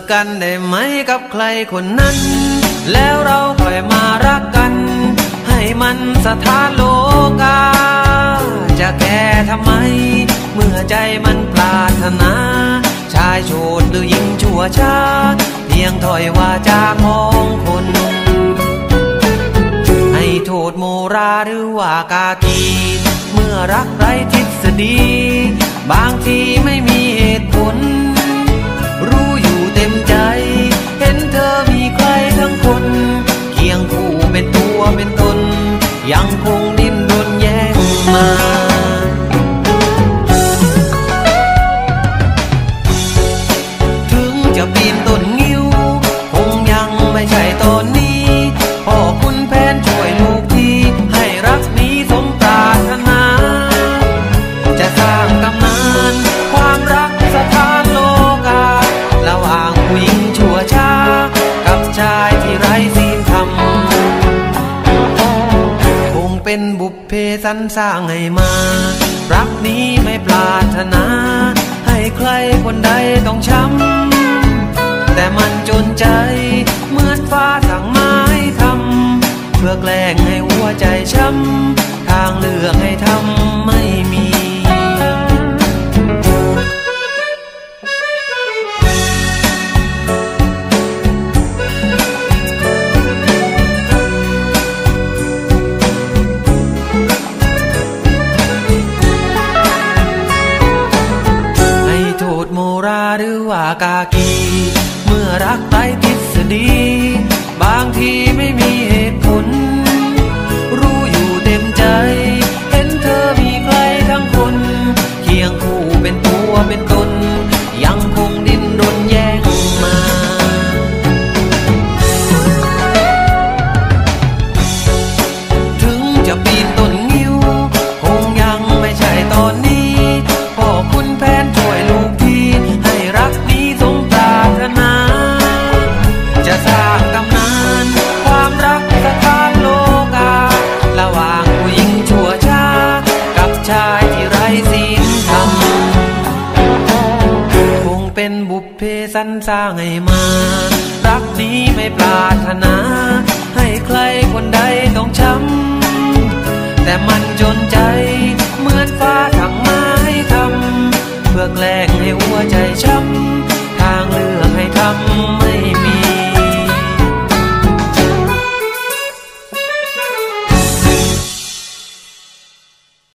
กันได้ไหมกับใครคนนั้นแล้วเราค่อยมารักกันให้มันสถานโลกาจะแก้ทำไมเมื่อใจมันปรารถนาชายโฉดหรือหญิงชั่วช้าเพียงถ้อยวาจาของคนให้โทษโมราหรือว่ากากีเมื่อรักไร้ทฤษฎีบางทีไม่มีเหตุผลรู้อยู่เต็มใจเห็นเธอมีใครทั้งคนเคียงคู่เป็นตัวเป็นตนยังคงดิ้นรนแย่งมาถึงจะปีนต้นงิ้วคงยังไม่ใช่ตอนนี้พ่อคุณแผนช่วยลูกทีให้รักนี้สมปรารถนาจะสร้างตำนานความรักสถานโลการะหว่างผู้หญิงชั่วช้ากับชายที่ไร้ศีลธรรมคงเป็นบุพเพสรรสร้างให้มารักนี้ไม่ปรารถนาให้ใครคนใดต้องช้ำแต่มันจนใจเหมือนฟ้าสั่งไม้ทำเพื่อแกล้งให้หัวใจช้ำทางเลือกให้ทำไม่มีโมราหรือว่ากากีเมื่อรักไร้ทฤษฎีบางทีไม่มีเหตุผลรู้อยู่เต็มใจเห็นเธอมีใครทั้งคนเคียงคู่เป็นตัวเป็นตนยังคงดิ้นรนแย่งมาถึงจะปีนต้นงิ้วคงยังไม่ใช่ตอนนี้พ่อคุณแผนช่วยลูกให้รักนี้สมปรารถนาจะสร้างตำนานความรักสถานโลการะหว่างผู้หญิงชั่วช้ากับชายที่ไร้ศีลธรรมคงเป็นบุพเพสรรสร้างให้มารักนี้ไม่ปรารถนาให้ใครคนใดต้องช้ำแต่มันจนใจเหมือนฟ้าสั่งไม้ทำเพื่อแกล้งให้หัวใจช้ำ